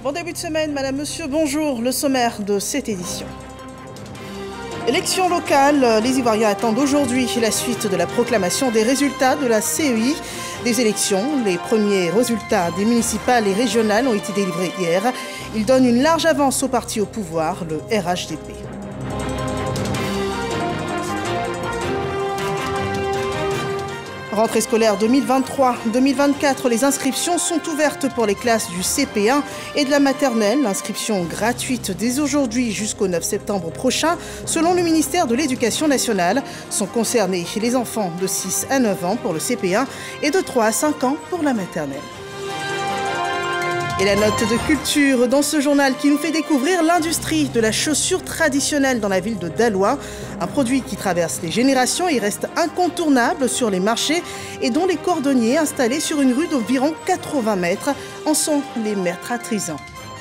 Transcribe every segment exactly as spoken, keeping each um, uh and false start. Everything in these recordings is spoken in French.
Bon début de semaine, Madame, Monsieur, bonjour. Le sommaire de cette édition. Élections locales, les Ivoiriens attendent aujourd'hui la suite de la proclamation des résultats de la C E I des élections. Les premiers résultats des municipales et régionales ont été délivrés hier. Ils donnent une large avance au parti au pouvoir, le R H D P. Rentrée scolaire deux mille vingt-trois deux mille vingt-quatre, les inscriptions sont ouvertes pour les classes du C P un et de la maternelle. L'inscription gratuite dès aujourd'hui jusqu'au neuf septembre prochain. Selon le ministère de l'Éducation nationale, sont concernés les enfants de six à neuf ans pour le C P un et de trois à cinq ans pour la maternelle. Et la note de culture dans ce journal qui nous fait découvrir l'industrie de la chaussure traditionnelle dans la ville de Daloa. Un produit qui traverse les générations et reste incontournable sur les marchés et dont les cordonniers installés sur une rue d'environ quatre-vingts mètres en sont les maîtres artisans.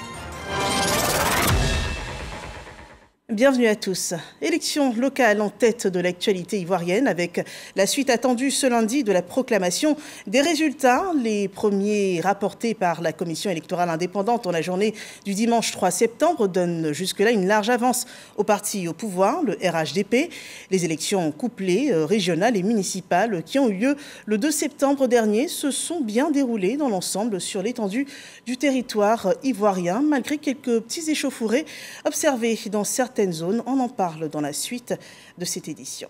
Bienvenue à tous. Élections locales en tête de l'actualité ivoirienne avec la suite attendue ce lundi de la proclamation des résultats. Les premiers rapportés par la commission électorale indépendante en la journée du dimanche trois septembre donnent jusque-là une large avance au parti au pouvoir, le R H D P. Les élections couplées, régionales et municipales qui ont eu lieu le deux septembre dernier se sont bien déroulées dans l'ensemble sur l'étendue du territoire ivoirien, malgré quelques petits échauffourées observés dans certaines zones. On en parle dans la suite de cette édition.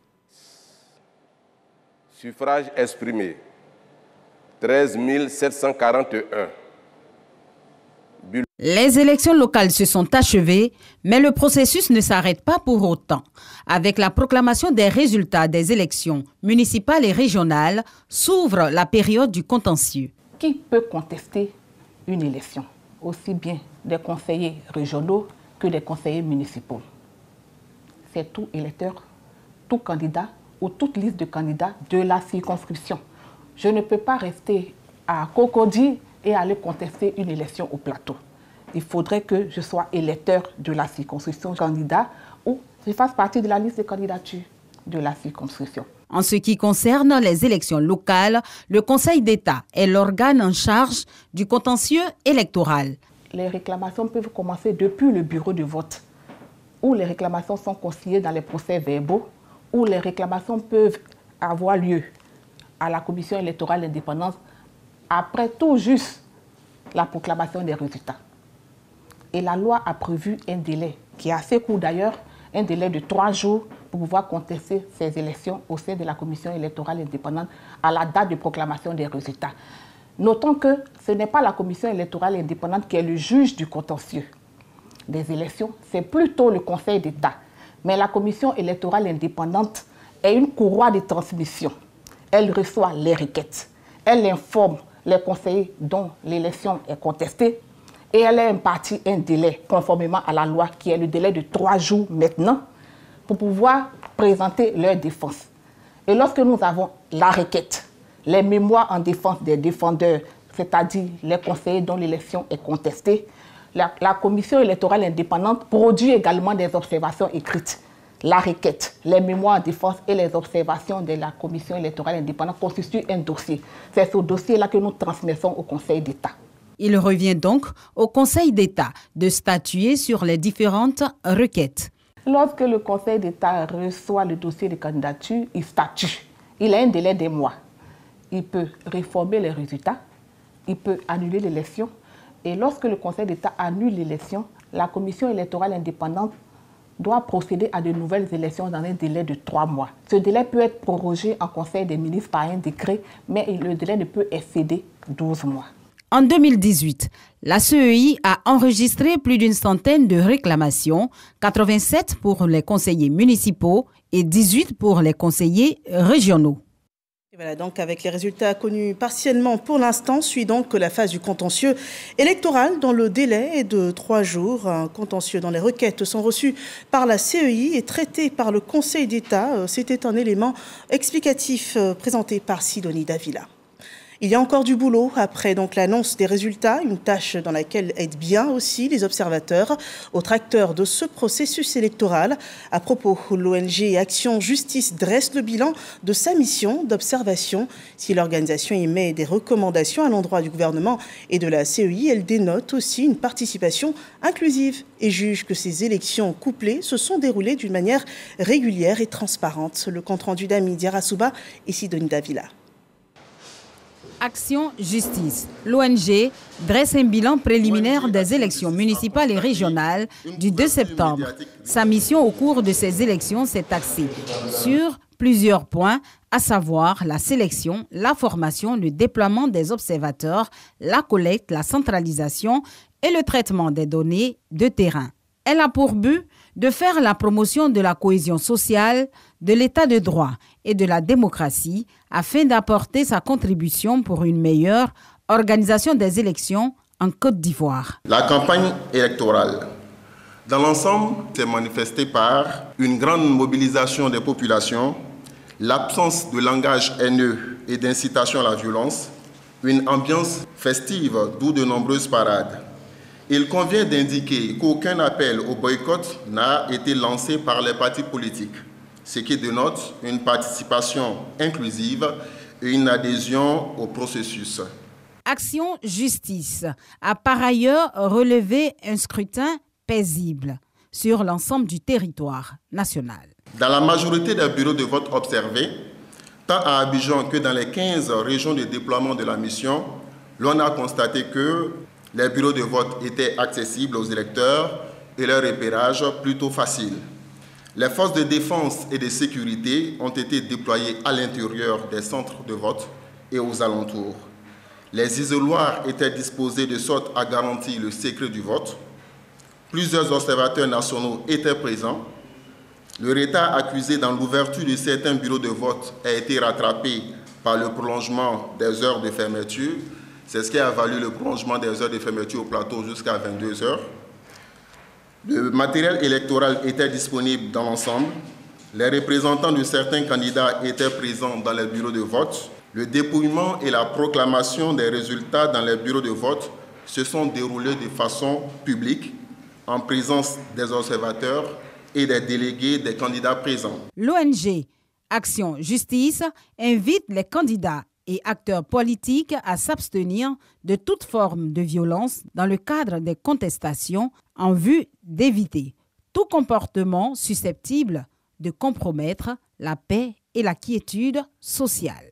Suffrage exprimé, treize mille sept cent quarante et un. Les élections locales se sont achevées, mais le processus ne s'arrête pas pour autant. Avec la proclamation des résultats des élections municipales et régionales, s'ouvre la période du contentieux. Qui peut contester une élection, aussi bien des conseillers régionaux que des conseillers municipaux? C'est tout électeur, tout candidat ou toute liste de candidats de la circonscription. Je ne peux pas rester à Cocody et aller contester une élection au plateau. Il faudrait que je sois électeur de la circonscription candidat ou je fasse partie de la liste de candidature de la circonscription. En ce qui concerne les élections locales, le Conseil d'État est l'organe en charge du contentieux électoral. Les réclamations peuvent commencer depuis le bureau de vote, où les réclamations sont consignées dans les procès-verbaux, où les réclamations peuvent avoir lieu à la commission électorale indépendante après tout juste la proclamation des résultats. Et la loi a prévu un délai, qui est assez court d'ailleurs, un délai de trois jours pour pouvoir contester ces élections au sein de la commission électorale indépendante à la date de proclamation des résultats. Notons que ce n'est pas la commission électorale indépendante qui est le juge du contentieux des élections, c'est plutôt le Conseil d'État. Mais la commission électorale indépendante est une courroie de transmission. Elle reçoit les requêtes, elle informe les conseillers dont l'élection est contestée et elle a imparti un délai conformément à la loi qui est le délai de trois jours maintenant pour pouvoir présenter leur défense. Et lorsque nous avons la requête, les mémoires en défense des défendeurs, c'est-à-dire les conseillers dont l'élection est contestée, la, la commission électorale indépendante produit également des observations écrites. La requête, les mémoires en défense et les observations de la commission électorale indépendante constituent un dossier. C'est ce dossier-là que nous transmettons au Conseil d'État. Il revient donc au Conseil d'État de statuer sur les différentes requêtes. Lorsque le Conseil d'État reçoit le dossier de candidature, il statue. Il a un délai de mois. Il peut réformer les résultats, il peut annuler l'élection. Et lorsque le Conseil d'État annule l'élection, la commission électorale indépendante doit procéder à de nouvelles élections dans un délai de trois mois. Ce délai peut être prorogé en Conseil des ministres par un décret, mais le délai ne peut excéder douze mois. En deux mille dix-huit, la C E I a enregistré plus d'une centaine de réclamations, quatre-vingt-sept pour les conseillers municipaux et dix-huit pour les conseillers régionaux. Et voilà donc avec les résultats connus partiellement pour l'instant, suit donc la phase du contentieux électoral dont le délai est de trois jours. Un contentieux dont les requêtes sont reçues par la C E I et traitées par le Conseil d'État. C'était un élément explicatif présenté par Sidonie Davila. Il y a encore du boulot après donc l'annonce des résultats, une tâche dans laquelle aident bien aussi les observateurs, autres acteurs de ce processus électoral. À propos, l'O N G Action Justice dresse le bilan de sa mission d'observation. Si l'organisation émet des recommandations à l'endroit du gouvernement et de la C E I, elle dénote aussi une participation inclusive et juge que ces élections couplées se sont déroulées d'une manière régulière et transparente. Le compte-rendu d'Ami Diarasouba et Sidonie Davila. Action Justice. L'O N G dresse un bilan préliminaire des élections municipales et régionales du deux septembre. Sa mission au cours de ces élections s'est axée sur plusieurs points, à savoir la sélection, la formation, le déploiement des observateurs, la collecte, la centralisation et le traitement des données de terrain. Elle a pour but de faire la promotion de la cohésion sociale, de l'état de droit et de la démocratie afin d'apporter sa contribution pour une meilleure organisation des élections en Côte d'Ivoire. La campagne électorale, dans l'ensemble, s'est manifestée par une grande mobilisation des populations, l'absence de langage haineux et d'incitation à la violence, une ambiance festive, d'où de nombreuses parades. Il convient d'indiquer qu'aucun appel au boycott n'a été lancé par les partis politiques, ce qui dénote une participation inclusive et une adhésion au processus. Action Justice a par ailleurs relevé un scrutin paisible sur l'ensemble du territoire national. Dans la majorité des bureaux de vote observés, tant à Abidjan que dans les quinze régions de déploiement de la mission, l'on a constaté que les bureaux de vote étaient accessibles aux électeurs et leur repérage plutôt facile. Les forces de défense et de sécurité ont été déployées à l'intérieur des centres de vote et aux alentours. Les isoloirs étaient disposés de sorte à garantir le secret du vote. Plusieurs observateurs nationaux étaient présents. Le retard accusé dans l'ouverture de certains bureaux de vote a été rattrapé par le prolongement des heures de fermeture. C'est ce qui a valu le prolongement des heures de fermeture au plateau jusqu'à vingt-deux heures. Le matériel électoral était disponible dans l'ensemble. Les représentants de certains candidats étaient présents dans les bureaux de vote. Le dépouillement et la proclamation des résultats dans les bureaux de vote se sont déroulés de façon publique, en présence des observateurs et des délégués des candidats présents. L'O N G Action Justice invite les candidats et acteurs politiques à s'abstenir de toute forme de violence dans le cadre des contestations en vue d'éviter tout comportement susceptible de compromettre la paix et la quiétude sociale.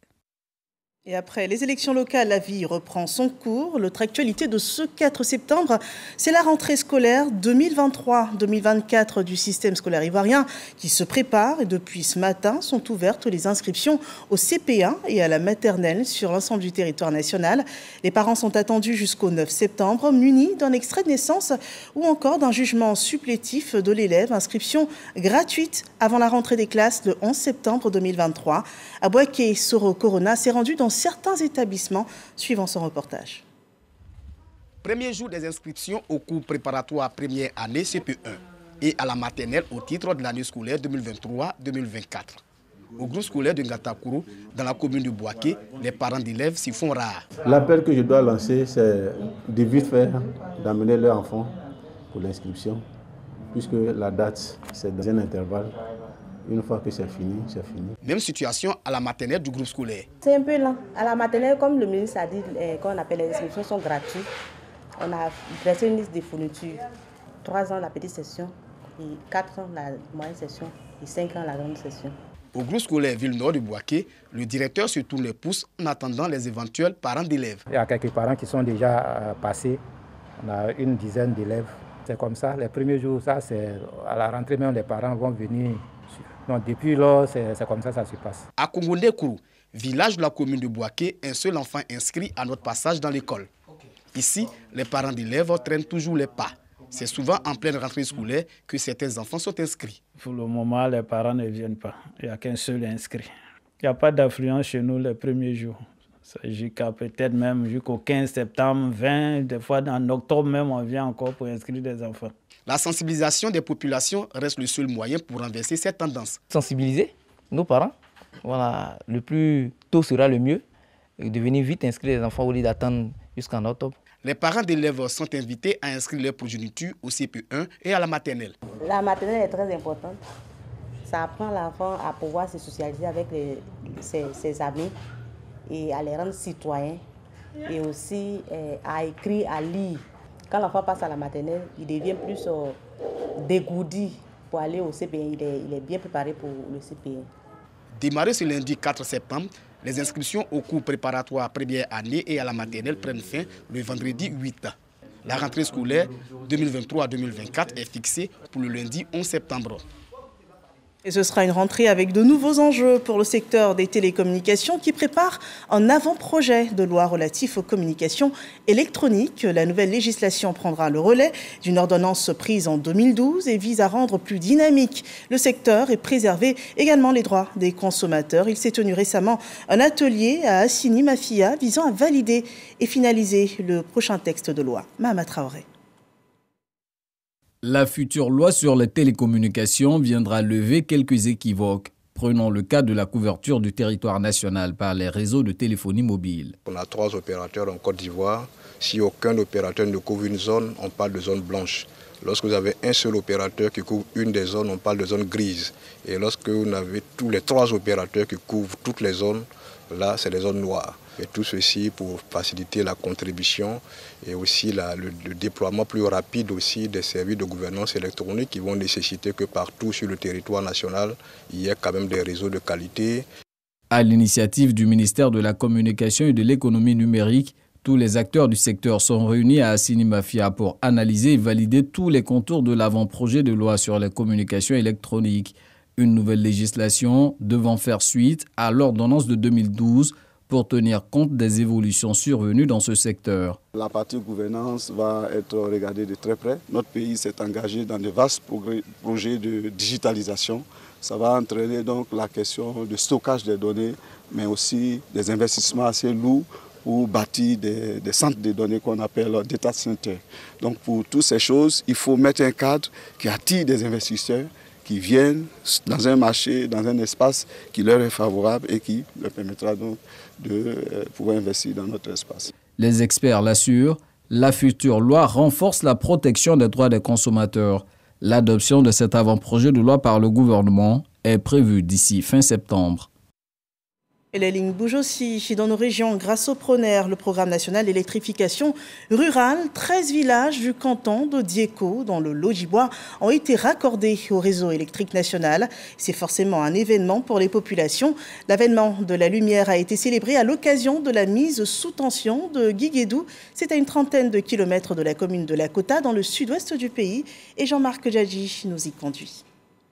Et après les élections locales, la vie reprend son cours. L'autre actualité de ce quatre septembre, c'est la rentrée scolaire deux mille vingt-trois deux mille vingt-quatre du système scolaire ivoirien qui se prépare. Et depuis ce matin, sont ouvertes les inscriptions au C P un et à la maternelle sur l'ensemble du territoire national. Les parents sont attendus jusqu'au neuf septembre, munis d'un extrait de naissance ou encore d'un jugement supplétif de l'élève. Inscription gratuite avant la rentrée des classes le onze septembre deux mille vingt-trois. À Boaké, Soro Corona s'est rendu dans certains établissements, suivant son reportage. Premier jour des inscriptions au cours préparatoire première année C P un et à la maternelle au titre de l'année scolaire deux mille vingt-trois deux mille vingt-quatre. Au groupe scolaire de Ngatakourou, dans la commune de Boaké, les parents d'élèves s'y font rares. L'appel que je dois lancer, c'est de vite faire d'amener leur enfant pour l'inscription, puisque la date, c'est dans un intervalle. Une fois que c'est fini, c'est fini. Même situation à la maternelle du groupe scolaire. C'est un peu lent. À la maternelle, comme le ministre a dit, eh, qu'on appelle les inscriptions sont gratuites. On a dressé une liste de fournitures. Trois ans la petite session, et quatre ans la moyenne session, et cinq ans la grande session. Au groupe scolaire Ville-Nord de Boaké, le directeur se tourne les pouces en attendant les éventuels parents d'élèves. Il y a quelques parents qui sont déjà euh, passés. On a une dizaine d'élèves. C'est comme ça. Les premiers jours, ça, c'est à la rentrée même, les parents vont venir. Donc depuis là, c'est comme ça que ça se passe. À Kongonde-Kourou, village de la commune de Boaké, un seul enfant inscrit à notre passage dans l'école. Ici, les parents d'élèves traînent toujours les pas. C'est souvent en pleine rentrée scolaire que certains enfants sont inscrits. Pour le moment, les parents ne viennent pas. Il n'y a qu'un seul inscrit. Il n'y a pas d'affluence chez nous les premiers jours. Jusqu'à peut-être même jusqu'au quinze septembre, vingt, des fois en octobre même, on vient encore pour inscrire des enfants. La sensibilisation des populations reste le seul moyen pour renverser cette tendance. Sensibiliser nos parents, voilà, le plus tôt sera le mieux. de venir vite inscrire les enfants au lieu d'attendre jusqu'en octobre. Les parents d'élèves sont invités à inscrire leur progéniture au C P un et à la maternelle. La maternelle est très importante. Ça apprend l'enfant à pouvoir se socialiser avec les, ses, ses amis et à les rendre citoyens et aussi euh, à écrire, à lire. Quand l'enfant passe à la maternelle, il devient plus euh, dégourdi pour aller au C P un. Il est, il est bien préparé pour le C P un. Démarré ce lundi quatre septembre, les inscriptions aux cours préparatoires première année et à la maternelle prennent fin le vendredi huit. La rentrée scolaire deux mille vingt-trois deux mille vingt-quatre est fixée pour le lundi onze septembre. Et ce sera une rentrée avec de nouveaux enjeux pour le secteur des télécommunications qui prépare un avant-projet de loi relatif aux communications électroniques. La nouvelle législation prendra le relais d'une ordonnance prise en deux mille douze et vise à rendre plus dynamique le secteur et préserver également les droits des consommateurs. Il s'est tenu récemment un atelier à Assini Mafia visant à valider et finaliser le prochain texte de loi. Mahama Traoré. La future loi sur les télécommunications viendra lever quelques équivoques. Prenons le cas de la couverture du territoire national par les réseaux de téléphonie mobile. On a trois opérateurs en Côte d'Ivoire. Si aucun opérateur ne couvre une zone, on parle de zone blanche. Lorsque vous avez un seul opérateur qui couvre une des zones, on parle de zone grise. Et lorsque vous avez tous les trois opérateurs qui couvrent toutes les zones, là, c'est les zones noires. Et tout ceci pour faciliter la contribution et aussi la, le, le déploiement plus rapide aussi des services de gouvernance électronique qui vont nécessiter que partout sur le territoire national, il y ait quand même des réseaux de qualité. À l'initiative du ministère de la Communication et de l'Économie numérique, tous les acteurs du secteur sont réunis à Assini Mafia pour analyser et valider tous les contours de l'avant-projet de loi sur les communications électroniques. Une nouvelle législation devant faire suite à l'ordonnance de deux mille douze pour tenir compte des évolutions survenues dans ce secteur. La partie gouvernance va être regardée de très près. Notre pays s'est engagé dans de vastes projets de digitalisation. Ça va entraîner donc la question de stockage des données, mais aussi des investissements assez lourds pour bâtir des, des centres de données qu'on appelle data centers. Donc pour toutes ces choses, il faut mettre un cadre qui attire des investisseurs, qui viennent dans un marché, dans un espace qui leur est favorable et qui leur permettra donc de pouvoir investir dans notre espace. Les experts l'assurent, la future loi renforce la protection des droits des consommateurs. L'adoption de cet avant-projet de loi par le gouvernement est prévue d'ici fin septembre. Et les lignes bougent aussi dans nos régions grâce au PRONER, le programme national d'électrification rurale. treize villages du canton de Diéko, dans le Lodjibois, ont été raccordés au réseau électrique national. C'est forcément un événement pour les populations. L'avènement de la lumière a été célébré à l'occasion de la mise sous tension de Guiguédou. C'est à une trentaine de kilomètres de la commune de Lakota, dans le sud-ouest du pays. Et Jean-Marc Djadji nous y conduit.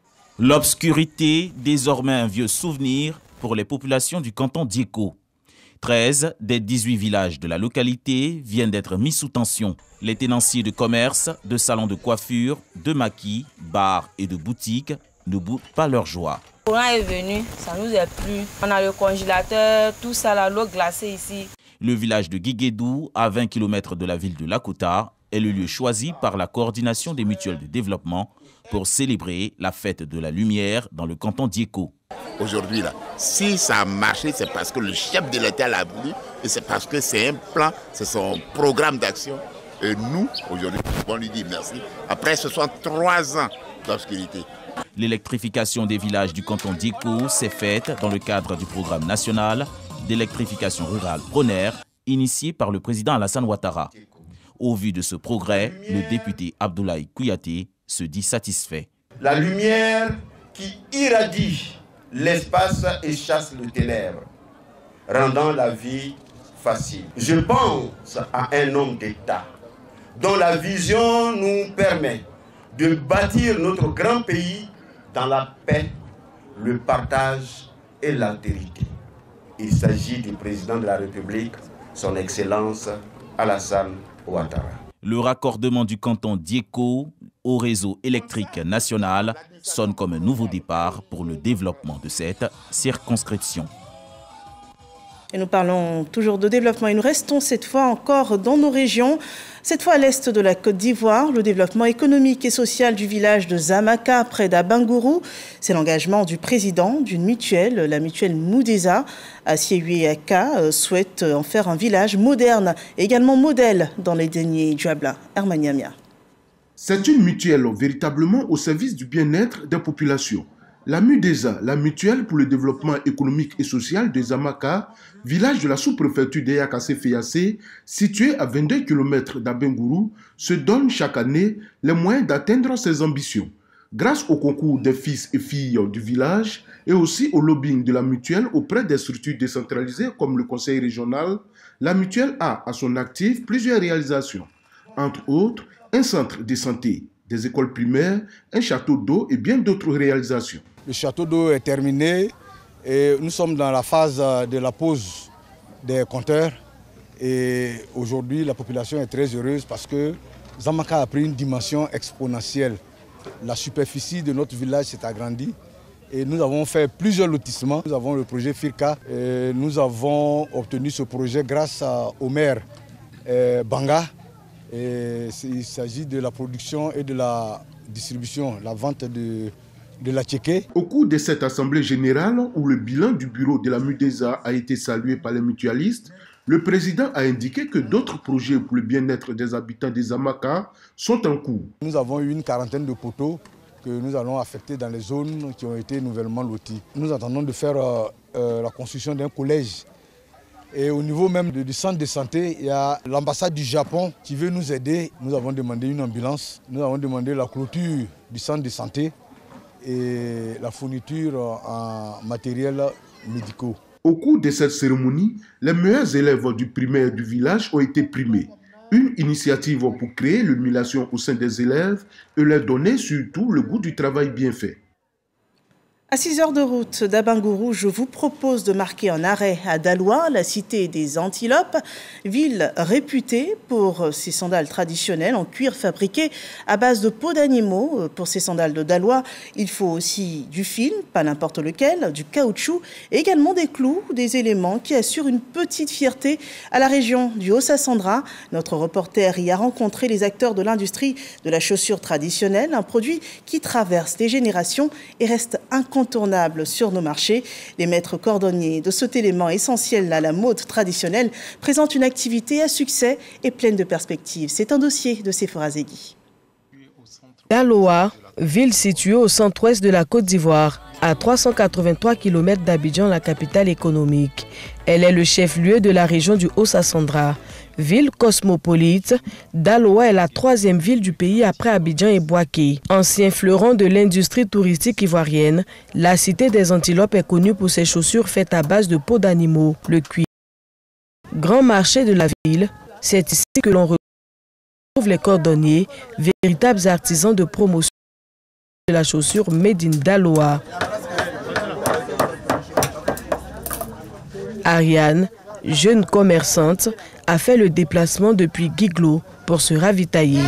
L'obscurité, désormais un vieux souvenir pour les populations du canton Diéko. treize des dix-huit villages de la localité viennent d'être mis sous tension. Les tenanciers de commerce, de salons de coiffure, de maquis, bars et de boutiques ne boudent pas leur joie. Le courant est venu, ça nous a plu. On a le congélateur, tout ça, la l'eau glacée ici. Le village de Guiguédou, à vingt kilomètres de la ville de Lakota, est le lieu choisi par la coordination des mutuelles de développement pour célébrer la fête de la lumière dans le canton Diéko. Aujourd'hui, là, si ça a marché, c'est parce que le chef de l'État l'a voulu et c'est parce que c'est un plan, c'est son programme d'action. Et nous, aujourd'hui, on lui dit merci. Après soixante-trois ans d'obscurité. L'électrification des villages du canton Diéko s'est faite dans le cadre du programme national d'électrification rurale PRONER, initié par le président Alassane Ouattara. Au vu de ce progrès, le député Abdoulaye Kouyaté se dit satisfait. La lumière qui irradie l'espace et chasse le ténèbre, rendant la vie facile. Je pense à un homme d'État dont la vision nous permet de bâtir notre grand pays dans la paix, le partage et l'altérité. Il s'agit du président de la République, son Excellence Alassane Ouattara. Le raccordement du canton Diéko au réseau électrique national sonne comme un nouveau départ pour le développement de cette circonscription. Et nous parlons toujours de développement et nous restons cette fois encore dans nos régions. Cette fois à l'est de la Côte d'Ivoire, le développement économique et social du village de Zamaka, près d'Abangourou. C'est l'engagement du président d'une mutuelle, la mutuelle Moudeza. Asiewueka souhaite en faire un village moderne et également modèle dans les deniers Djabla. Hermaniamia. C'est une mutuelle véritablement au service du bien-être des populations. La Mudeza, la mutuelle pour le développement économique et social de Zamaka, village de la sous-préfecture d'Eyakase-Feyase, situé à vingt-deux kilomètres d'Abangourou, se donne chaque année les moyens d'atteindre ses ambitions. Grâce au concours des fils et filles du village et aussi au lobbying de la mutuelle auprès des structures décentralisées comme le conseil régional, la mutuelle a à son actif plusieurs réalisations. Entre autres, un centre de santé, des écoles primaires, un château d'eau et bien d'autres réalisations. Le château d'eau est terminé et nous sommes dans la phase de la pose des compteurs. Et aujourd'hui, la population est très heureuse parce que Zamaka a pris une dimension exponentielle. La superficie de notre village s'est agrandie et nous avons fait plusieurs lotissements. Nous avons le projet FIRCA et nous avons obtenu ce projet grâce au maire Banga. Et il s'agit de la production et de la distribution, la vente de, de la tchéké. Au cours de cette assemblée générale, où le bilan du bureau de la Mudeza a été salué par les mutualistes, le président a indiqué que d'autres projets pour le bien-être des habitants des Zamaka sont en cours. Nous avons eu une quarantaine de poteaux que nous allons affecter dans les zones qui ont été nouvellement loties. Nous attendons de faire euh, euh, la construction d'un collège. Et au niveau même du centre de santé, il y a l'ambassade du Japon qui veut nous aider. Nous avons demandé une ambulance, nous avons demandé la clôture du centre de santé et la fourniture en matériel médicaux. Au cours de cette cérémonie, les meilleurs élèves du primaire du village ont été primés. Une initiative pour créer l'émulation au sein des élèves et leur donner surtout le goût du travail bien fait. À six heures de route d'Abangourou, je vous propose de marquer un arrêt à Daloa, la cité des Antilopes, ville réputée pour ses sandales traditionnelles en cuir fabriquées à base de peaux d'animaux. Pour ces sandales de Daloa, il faut aussi du fil, pas n'importe lequel, du caoutchouc et également des clous, des éléments qui assurent une petite fierté à la région du Haut-Sassandra. Notre reporter y a rencontré les acteurs de l'industrie de la chaussure traditionnelle, un produit qui traverse les générations et reste incontournable sur nos marchés. Les maîtres cordonniers de cet élément essentiel à la mode traditionnelle présentent une activité à succès et pleine de perspectives. C'est un dossier de Sephora Zegui. Daloa, ville située au centre-ouest de la Côte d'Ivoire, à trois cent quatre-vingt-trois kilomètres d'Abidjan, la capitale économique. Elle est le chef-lieu de la région du Haut-Sassandra. Ville cosmopolite, Daloa est la troisième ville du pays après Abidjan et Bouaké. Ancien fleuron de l'industrie touristique ivoirienne, la cité des Antilopes est connue pour ses chaussures faites à base de peaux d'animaux, le cuir. Grand marché de la ville, c'est ici que l'on retrouve les cordonniers, véritables artisans de promotion de la chaussure made in Daloa. Ariane, jeune commerçante, a fait le déplacement depuis Guiglo pour se ravitailler.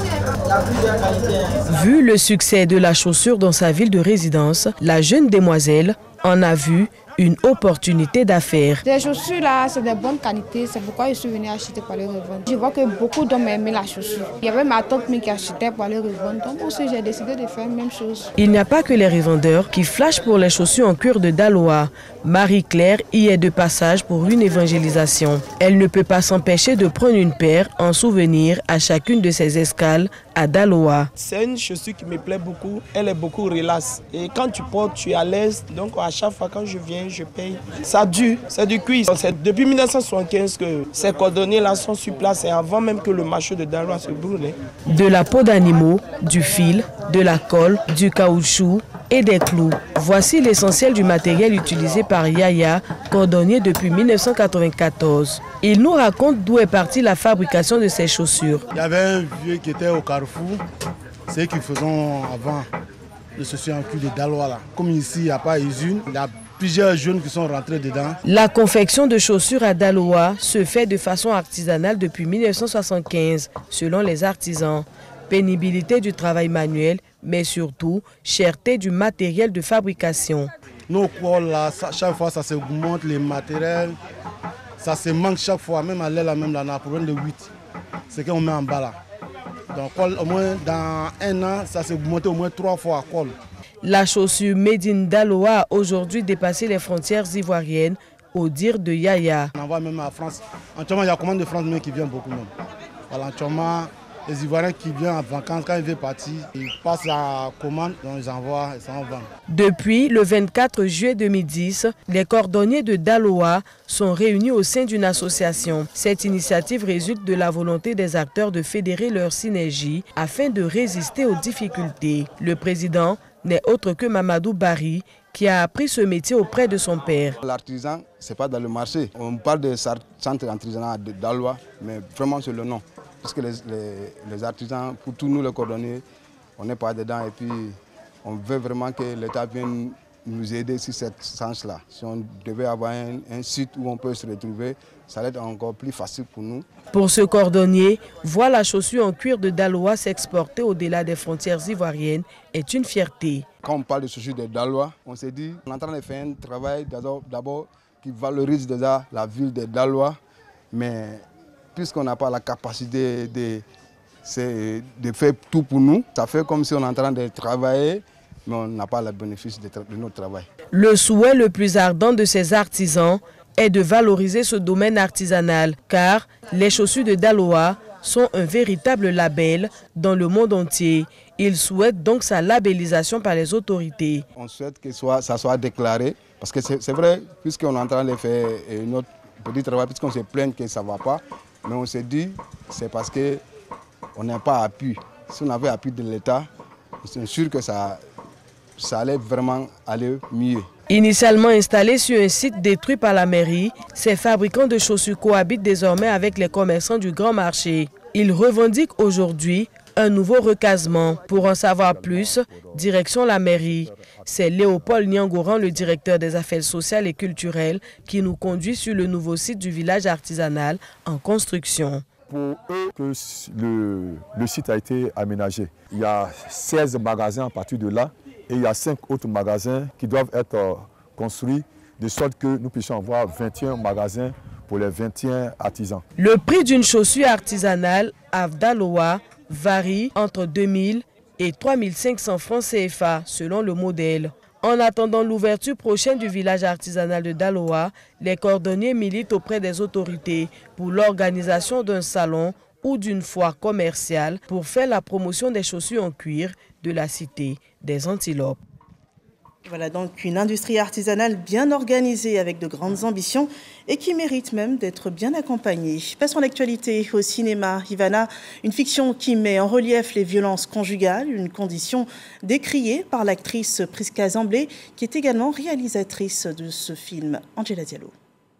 Vu le succès de la chaussure dans sa ville de résidence, la jeune demoiselle en a vu une opportunité d'affaires. Les chaussures là, c'est de bonne qualité, c'est pourquoi je suis venue acheter pour les revendre. Je vois que beaucoup d'hommes aimaient la chaussure. Il y avait ma tante qui achetait pour les revendre, donc aussi j'ai décidé de faire la même chose. Il n'y a pas que les revendeurs qui flashent pour les chaussures en cuir de Daloa. Marie-Claire y est de passage pour une évangélisation. Elle ne peut pas s'empêcher de prendre une paire en souvenir à chacune de ses escales à Daloa. C'est une chaussure qui me plaît beaucoup, elle est beaucoup relaxe. Et quand tu portes, tu es à l'aise, donc à chaque fois quand je viens, je paye. Ça dure, c'est du cuir. C'est depuis mille neuf cent soixante-quinze que ces cordonniers-là sont sur place et avant même que le marché de Daloa se brûle. De la peau d'animaux, du fil, de la colle, du caoutchouc et des clous. Voici l'essentiel du matériel utilisé par Yaya, cordonnier depuis mille neuf cent quatre-vingt-quatorze. Il nous raconte d'où est partie la fabrication de ces chaussures. Il y avait un vieux qui était au Carrefour, c'est qu'ils faisaient avant les chaussures en cuir de Daloa. Là. Comme ici, il n'y a pas usine, il y a plusieurs jeunes qui sont rentrés dedans. La confection de chaussures à Daloa se fait de façon artisanale depuis mille neuf cent soixante-quinze, selon les artisans. Pénibilité du travail manuel, mais surtout cherté du matériel de fabrication. Nos cols là, chaque fois ça s'augmente les matériels, ça se manque chaque fois, même à l'aile, même là, on a un problème de huit. C'est qu'on met en bas là. Donc au moins dans un an, ça s'est monté au moins trois fois à col. La chaussure Made in Daloa a aujourd'hui dépassé les frontières ivoiriennes, au dire de Yaya. On envoie même à France. En Tchoma, il y a commande de France même qui vient beaucoup même. Voilà, en Tchoma, les Ivoiriens qui viennent en vacances, quand ils veulent partir, ils passent la commande, donc ils envoient et ça en vend. Depuis le vingt-quatre juillet deux mille dix, les cordonniers de Daloa sont réunis au sein d'une association. Cette initiative résulte de la volonté des acteurs de fédérer leur synergie afin de résister aux difficultés. Le président n'est autre que Mamadou Barry, qui a appris ce métier auprès de son père. L'artisan, ce n'est pas dans le marché. On parle de centre artisanal de Daloa, mais vraiment c'est le nom. Parce que les, les, les artisans, pour tous nous les cordonniers, on n'est pas dedans et puis on veut vraiment que l'État vienne nous aider sur ce sens-là. Si on devait avoir un, un site où on peut se retrouver, ça va être encore plus facile pour nous. Pour ce cordonnier, voir la chaussure en cuir de Daloa s'exporter au-delà des frontières ivoiriennes est une fierté. Quand on parle de chaussures de Daloa, on s'est dit qu'on est en train de faire un travail d'abord qui valorise déjà la ville de Daloa, mais puisqu'on n'a pas la capacité de, de faire tout pour nous, ça fait comme si on est en train de travailler, mais on n'a pas le bénéfice de, de notre travail. Le souhait le plus ardent de ces artisans est de valoriser ce domaine artisanal, car les chaussures de Daloa sont un véritable label dans le monde entier. Ils souhaitent donc sa labellisation par les autorités. On souhaite que soit, ça soit déclaré, parce que c'est vrai, puisqu'on est en train de faire notre petit travail, puisqu'on se plaint que ça ne va pas, mais on s'est dit c'est parce qu'on n'a pas appui. Si on avait appui de l'État, c'est sûr que ça, ça allait vraiment aller mieux. Initialement installés sur un site détruit par la mairie, ces fabricants de chaussures cohabitent désormais avec les commerçants du grand marché. Ils revendiquent aujourd'hui un nouveau recasement. Pour en savoir plus, direction la mairie. C'est Léopold Niangoran, le directeur des affaires sociales et culturelles, qui nous conduit sur le nouveau site du village artisanal en construction. Pour eux que le, le site a été aménagé. Il y a seize magasins à partir de là et il y a cinq autres magasins qui doivent être construits de sorte que nous puissions avoir vingt et un magasins pour les vingt et un artisans. Le prix d'une chaussure artisanale à Daloa varie entre deux mille et trois mille cinq cents francs C F A selon le modèle. En attendant l'ouverture prochaine du village artisanal de Daloa, les cordonniers militent auprès des autorités pour l'organisation d'un salon ou d'une foire commerciale pour faire la promotion des chaussures en cuir de la cité des Antilopes. Voilà donc une industrie artisanale bien organisée avec de grandes ambitions et qui mérite même d'être bien accompagnée. Passons à l'actualité au cinéma. Ivana, une fiction qui met en relief les violences conjugales, une condition décriée par l'actrice Priska Zamblé qui est également réalisatrice de ce film. Angela Diallo.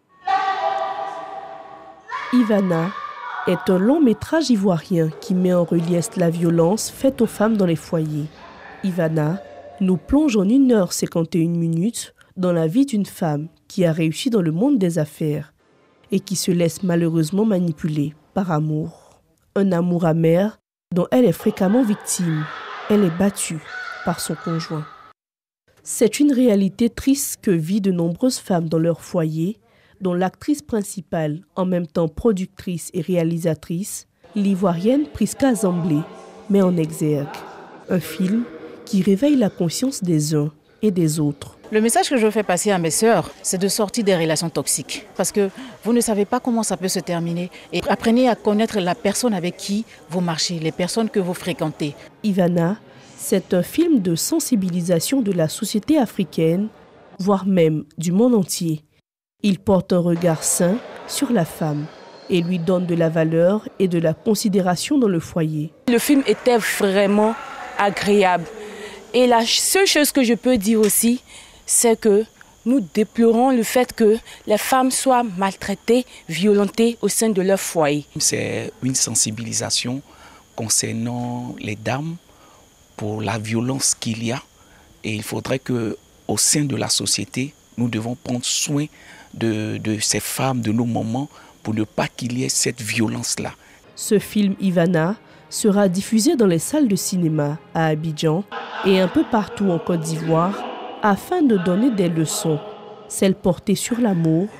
Ivana est un long métrage ivoirien qui met en relief la violence faite aux femmes dans les foyers. Ivana nous plonge en une heure cinquante et une minutes dans la vie d'une femme qui a réussi dans le monde des affaires et qui se laisse malheureusement manipuler par amour. Un amour amer dont elle est fréquemment victime. Elle est battue par son conjoint. C'est une réalité triste que vivent de nombreuses femmes dans leur foyer, dont l'actrice principale, en même temps productrice et réalisatrice, l'ivoirienne Priska Zamblé, met en exergue. Un film qui réveille la conscience des uns et des autres. Le message que je veux faire passer à mes sœurs, c'est de sortir des relations toxiques. Parce que vous ne savez pas comment ça peut se terminer. Et apprenez à connaître la personne avec qui vous marchez, les personnes que vous fréquentez. Ivana, c'est un film de sensibilisation de la société africaine, voire même du monde entier. Il porte un regard sain sur la femme et lui donne de la valeur et de la considération dans le foyer. Le film était vraiment agréable. Et la seule chose que je peux dire aussi, c'est que nous déplorons le fait que les femmes soient maltraitées, violentées au sein de leur foyer. C'est une sensibilisation concernant les dames pour la violence qu'il y a. Et il faudrait qu'au sein de la société, nous devons prendre soin de, de ces femmes, de nos mamans, pour ne pas qu'il y ait cette violence-là. Ce film Ivana sera diffusé dans les salles de cinéma à Abidjan et un peu partout en Côte d'Ivoire afin de donner des leçons, celles portées sur l'amour,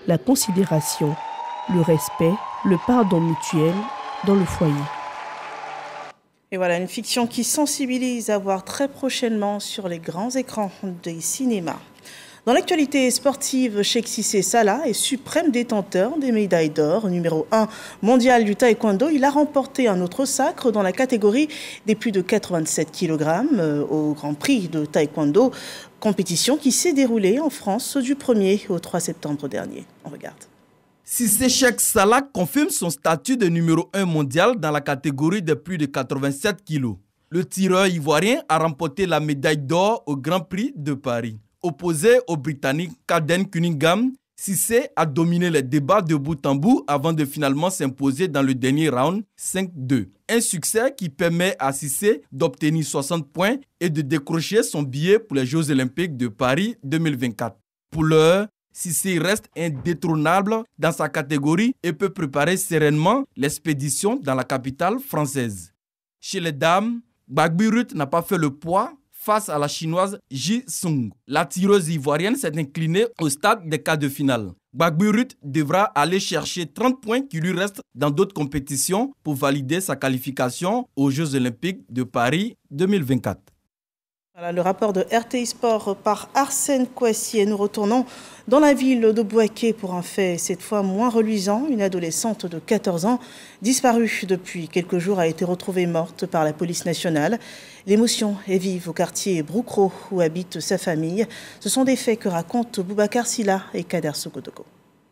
la considération, le respect, le pardon mutuel dans le foyer. Et voilà, une fiction qui sensibilise à voir très prochainement sur les grands écrans des cinémas. Dans l'actualité sportive, Cheikh Cissé Salah est suprême détenteur des médailles d'or, numéro un mondial du taekwondo. Il a remporté un autre sacre dans la catégorie des plus de quatre-vingt-sept kilogrammes au Grand Prix de taekwondo, compétition qui s'est déroulée en France du premier au trois septembre dernier. On regarde. Cissé Cheikh Salah confirme son statut de numéro un mondial dans la catégorie de plus de quatre-vingt-sept kilos. Le tireur ivoirien a remporté la médaille d'or au Grand Prix de Paris. Opposé au Britannique Caden Cunningham, Cissé a dominé les débats de bout en bout avant de finalement s'imposer dans le dernier round cinq deux. Un succès qui permet à Cissé d'obtenir soixante points et de décrocher son billet pour les Jeux Olympiques de Paris deux mille vingt-quatre. Pour l'heure, Cissé reste indétrônable dans sa catégorie et peut préparer sereinement l'expédition dans la capitale française. Chez les dames, Gbagbi Ruth n'a pas fait le poids face à la chinoise Ji Sung. La tireuse ivoirienne s'est inclinée au stade des quarts de finale. Gbagbi Ruth devra aller chercher trente points qui lui restent dans d'autres compétitions pour valider sa qualification aux Jeux Olympiques de Paris deux mille vingt-quatre. Voilà le rapport de R T I Sport par Arsène Kouassi. Nous retournons dans la ville de Bouaké pour un fait cette fois moins reluisant. Une adolescente de quatorze ans, disparue depuis quelques jours, a été retrouvée morte par la police nationale. L'émotion est vive au quartier Broukro où habite sa famille. Ce sont des faits que racontent Boubacar Silla et Kader Sokotoko.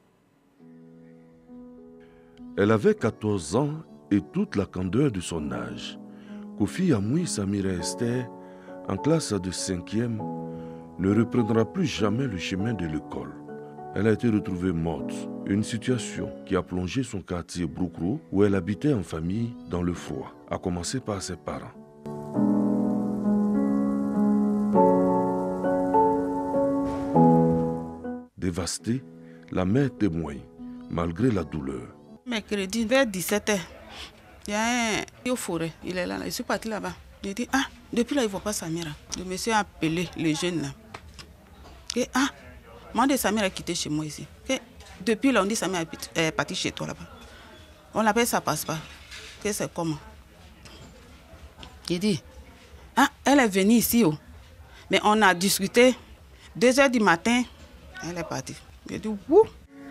Elle avait quatorze ans et toute la candeur de son âge. Kofi Amoui Samira Esther, en classe de cinquième, ne reprendra plus jamais le chemin de l'école. Elle a été retrouvée morte, une situation qui a plongé son quartier Broukro, où elle habitait en famille, dans le froid, à commencer par ses parents. Dévastée, la mère témoigne, malgré la douleur. Mercredi, vers dix-sept heures, il y a un au forêt, il est là, je suis parti là-bas. J'ai dit, ah, depuis là, il ne voit pas Samira. Le monsieur a appelé les jeunes là. Et, ah, moi de Samira a quitté chez moi ici. Et, depuis là, on dit Samira est partie chez toi là-bas. On l'appelle, ça passe pas. Que c'est comment? Il dit, ah, elle est venue ici, oh. Mais on a discuté. Deux heures du matin, elle est partie. J'ai dit, ouh.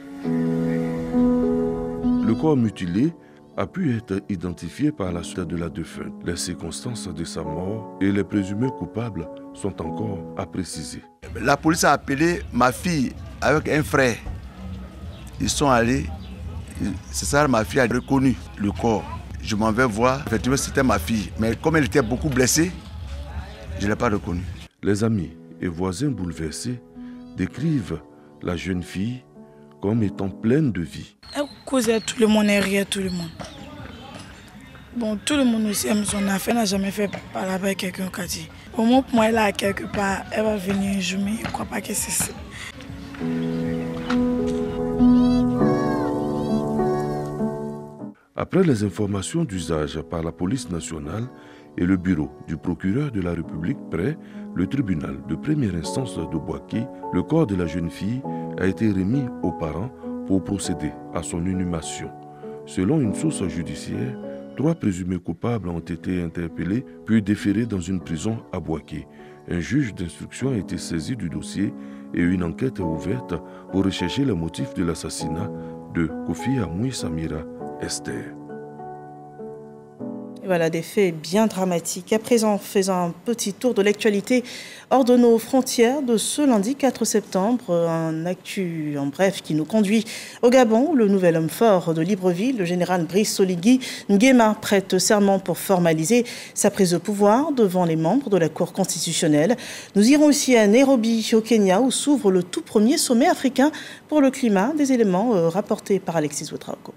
Le corps mutilé a pu être identifié par la suite de la défunte. Les circonstances de sa mort et les présumés coupables sont encore à préciser. La police a appelé ma fille avec un frère. Ils sont allés. C'est ça, ma fille a reconnu le corps. Je m'en vais voir. Effectivement, c'était ma fille. Mais comme elle était beaucoup blessée, je ne l'ai pas reconnue. Les amis et voisins bouleversés décrivent la jeune fille comme étant pleine de vie. Elle causait tout le monde et riait tout le monde. Bon, tout le monde aussi aime son affaire, n'a jamais fait parler avec quelqu'un qui a dit. Au moins pour moi, elle est quelque part, elle va venir un jour, mais je ne crois pas que c'est ça. Après les informations d'usage par la police nationale et le bureau du procureur de la République près le tribunal de première instance de Bouaké, le corps de la jeune fille a été remis aux parents pour procéder à son inhumation. Selon une source judiciaire, trois présumés coupables ont été interpellés puis déférés dans une prison à Bouaké. Un juge d'instruction a été saisi du dossier et une enquête est ouverte pour rechercher les motifs de l'assassinat de Kofi Amoui Samira Esther. Et voilà des faits bien dramatiques. À présent, faisons un petit tour de l'actualité hors de nos frontières de ce lundi quatre septembre. Un actu en bref qui nous conduit au Gabon. Le nouvel homme fort de Libreville, le général Brice Oligui Nguema, prête serment pour formaliser sa prise de pouvoir devant les membres de la Cour constitutionnelle. Nous irons aussi à Nairobi, au Kenya, où s'ouvre le tout premier sommet africain pour le climat. Des éléments rapportés par Alexis Ouedraogo.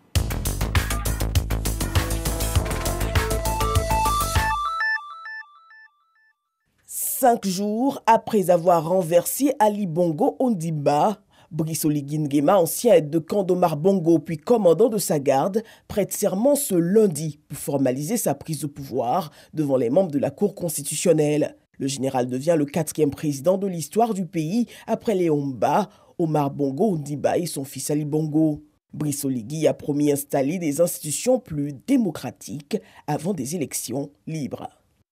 Cinq jours après avoir renversé Ali Bongo Ondimba, Brice Oligui Nguema, ancien aide de camp d'Omar Bongo puis commandant de sa garde, prête serment ce lundi pour formaliser sa prise de pouvoir devant les membres de la Cour constitutionnelle. Le général devient le quatrième président de l'histoire du pays après Léon Mba, Omar Bongo Ondimba et son fils Ali Bongo. Brice Oligui a promis d'installer des institutions plus démocratiques avant des élections libres.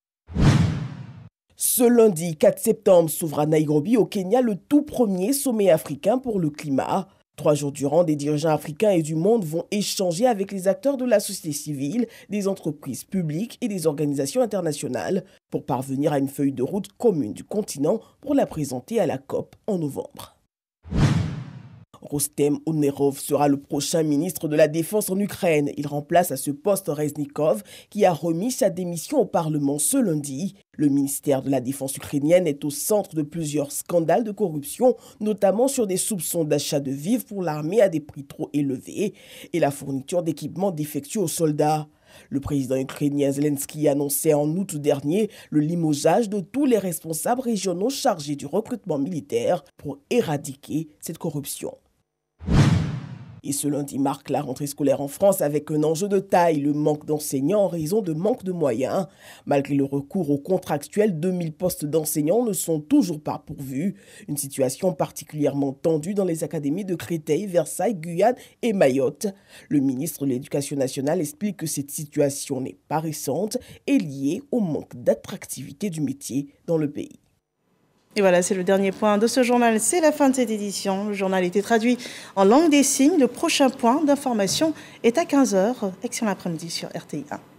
Ce lundi quatre septembre s'ouvre à Nairobi au Kenya le tout premier sommet africain pour le climat. Trois jours durant, des dirigeants africains et du monde vont échanger avec les acteurs de la société civile, des entreprises publiques et des organisations internationales pour parvenir à une feuille de route commune du continent pour la présenter à la COP en novembre. Rostem Omerov sera le prochain ministre de la Défense en Ukraine. Il remplace à ce poste Reznikov, qui a remis sa démission au Parlement ce lundi. Le ministère de la Défense ukrainienne est au centre de plusieurs scandales de corruption, notamment sur des soupçons d'achat de vivres pour l'armée à des prix trop élevés et la fourniture d'équipements défectueux aux soldats. Le président ukrainien Zelensky annonçait en août dernier le limogeage de tous les responsables régionaux chargés du recrutement militaire pour éradiquer cette corruption. Et ce lundi marque la rentrée scolaire en France avec un enjeu de taille, le manque d'enseignants en raison de manque de moyens. Malgré le recours aux contractuels, deux mille postes d'enseignants ne sont toujours pas pourvus. Une situation particulièrement tendue dans les académies de Créteil, Versailles, Guyane et Mayotte. Le ministre de l'Éducation nationale explique que cette situation n'est pas récente et liée au manque d'attractivité du métier dans le pays. Et voilà, c'est le dernier point de ce journal. C'est la fin de cette édition. Le journal a été traduit en langue des signes. Le prochain point d'information est à quinze heures. Excellent après-midi sur R T I un.